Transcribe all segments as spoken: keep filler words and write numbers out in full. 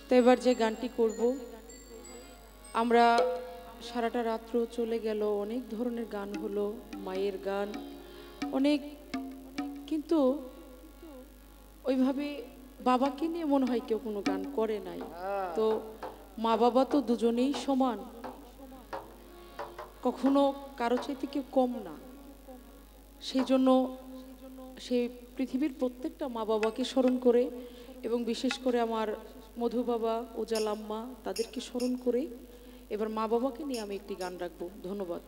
তো এবার যে গানটি করব, আমরা সারাটা রাত্র চলে গেল, অনেক ধরনের গান হলো, মায়ের গান অনেক, কিন্তু ওইভাবে বাবাকে নিয়ে মনে হয় কেউ কোনো গান করে নাই। তো মা বাবা তো দুজনেই সমান, কখনো কারো চাইতে কেউ কম না। সেই জন্য সেই পৃথিবীর প্রত্যেকটা মা বাবাকে স্মরণ করে এবং বিশেষ করে আমার মধু বাবা, ওজালাম্মা, তাদেরকে স্মরণ করে এবার মা বাবাকে নিয়ে আমি একটি গান রাখবো। ধন্যবাদ।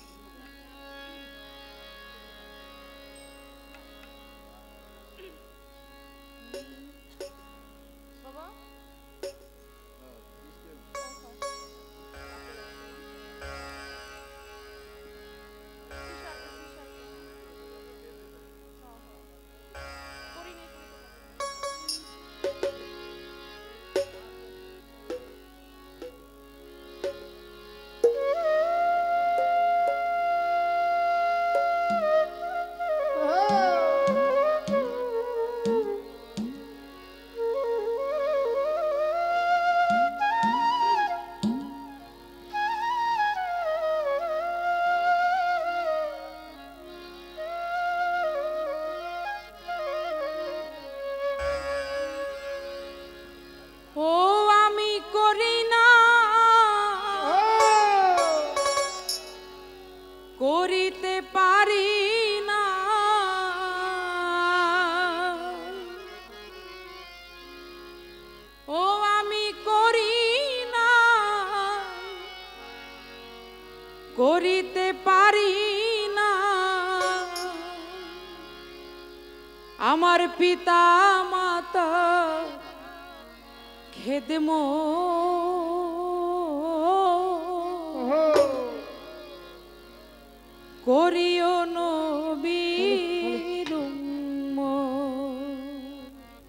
করিতে পারি না, ও আমি করি না, করিতে পারি না। আমার পিতা মাতা খেদমো করিও নবীর উম্মত,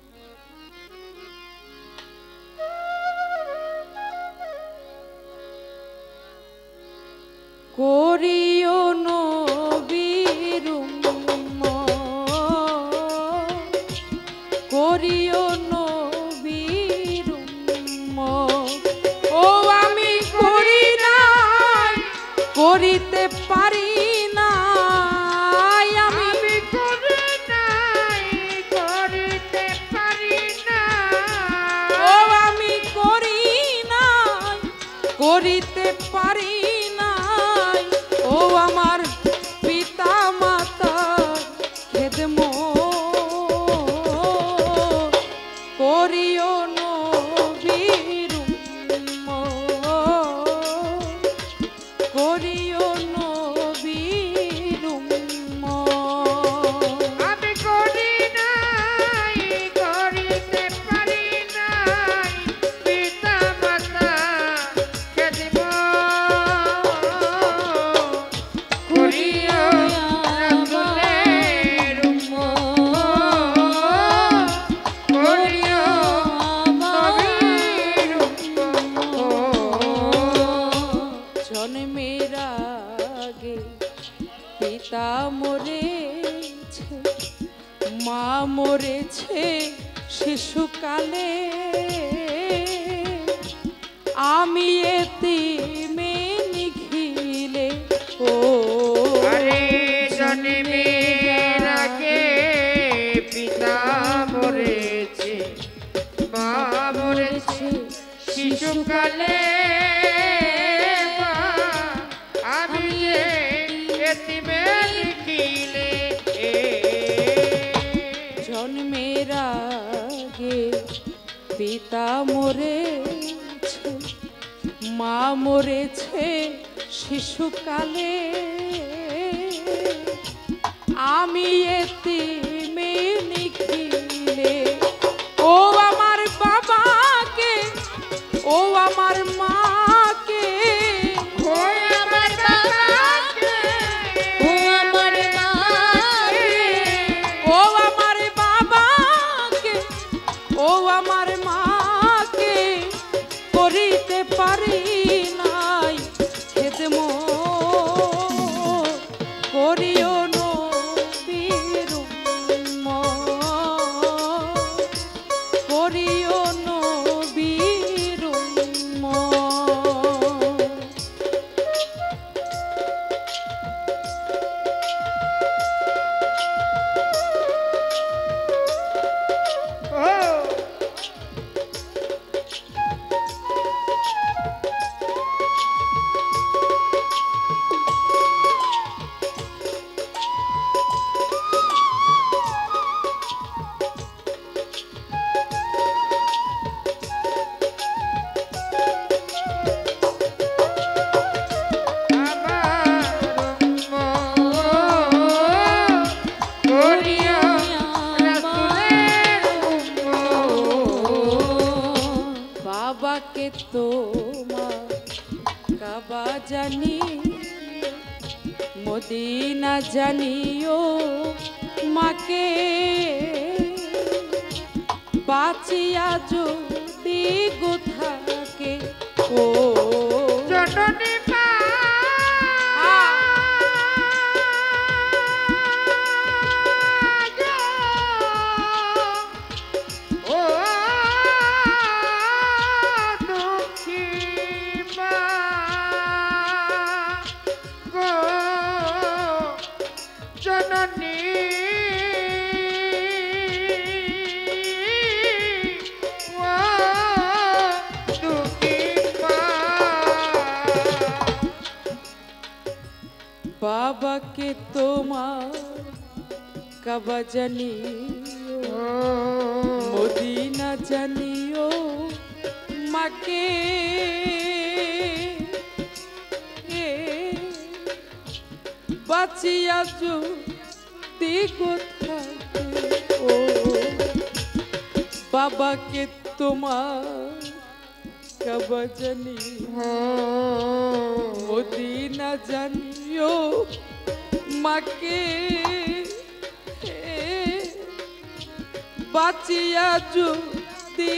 করিও নবীর উম্মত, করিও নবীর উম্মত। ও আমি করি না, করিতে পারি না, আমি করি নাই, করিতে পারি না। ও আমি করি না, করিতে পারি না। ও আমার পিতা মাতা খেদমত করিও নবীর উম্মত, করিও নবীর উম্মত। আমি করি নাই, করিতে পারি নাই, পিতা মাতা খেদমত করিও রাসূলের উম্মত, করিও নবীর উম্মত। জন্মের আগে পিতা মরেছে, মা মরেছে শিশুকালে, আমি এতিমে নিখিলে। ও আরে জন্মের আগে পিতা মরেছে, মা মরেছে শিশুকালে, আমি এতিমে নিখিলে। জন্মের আগে পিতা মরেছে, মা মরেছে শিশুকালে, আমি এতিমে নিখিলে। ও আমার বাবাকে, ও আমার মাকে, ও আমার বাবাকে, ও আমার মাকে, ও আমার বাবাকে, ও আমার মাকে করিতে পারি নাই খেদমত করিও নবীর জানি মদিনা জানিও মাকে বাঁচিয়া যদি গো থাকে ও জননী মা ও দুঃখী মা গো জননী বাবাকে তোমার কাবা জানিও মদিনা জানিও মাকে বাঁচিয়া যদি কোথাকে ও বাবাকে তোমার কাবা জানিও মদিনা জানিও মাকে বাঁচিয়া যদি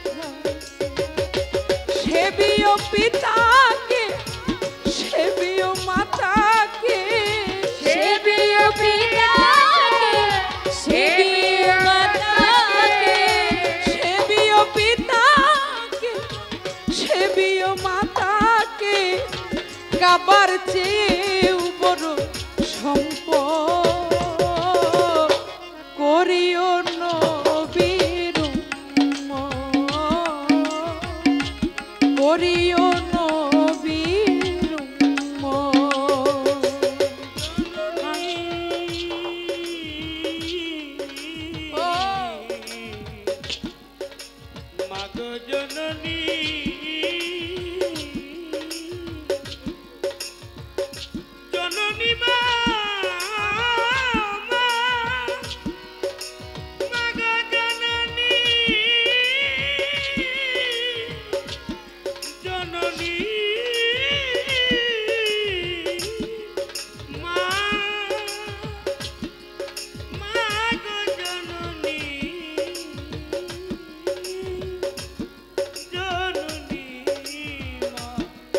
সেবিও পিতাকে সেবিও মাতাকে সেবিও পিতাকে সেবিও মাতাকে সেবিও পিতাকে সেবিও মাতাকে কাবার চেয়েও বড় সম্পদ করিও নবীর উম্মত করিও নবীর উম্মত ও মাগো জননী জননী মা মাগো জননী জননী মা মাগো জননী জননী মা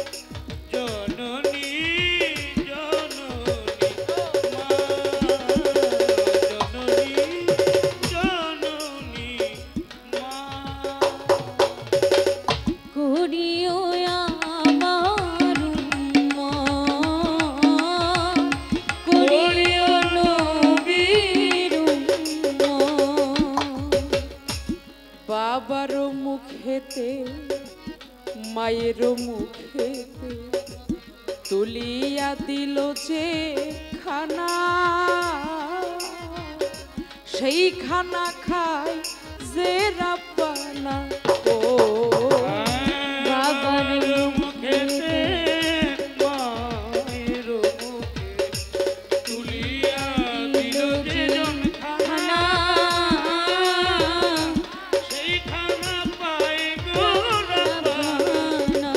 জননী জননী মা জননী জননী মা করিও আমার উম্মত করিও নবীর উম্মত বাবার মুখেতে মায়ের মুখেতে তুলিয়া দিল যে খানা সেই খানা খায় যে রাব্বানা ও বাবার মুখেতে মায়ের মুখে তুলিয়া দিল যে খানা সেই খানা পায় গো রাব্বানা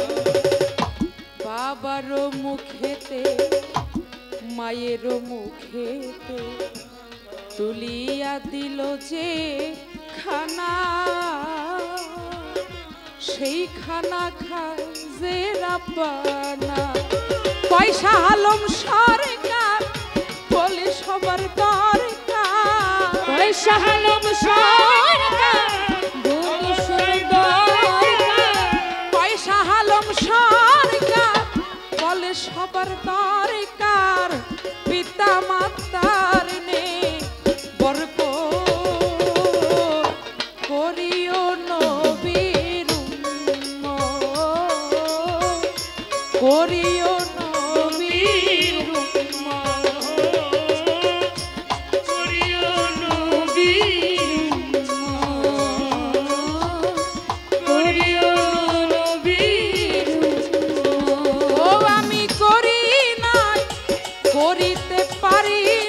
বাবার মুখেতে মায়ের মুখেতে তুলিয়া দিল যে খানা সেই খানা খায় যে রাব্বানা পয়সা আলম সরকার বলে সবার দরকার পয়সা আলম সরকার বলি সুন্দর পয়সা আলম সরকার বলে সবার দরকার পিতা মাতার নেই বরকত করিও নবীর উম্মত করিও নবীর উম্মত করিও নবীর করিও নবীর ও আমি করি নাই করিতে পারি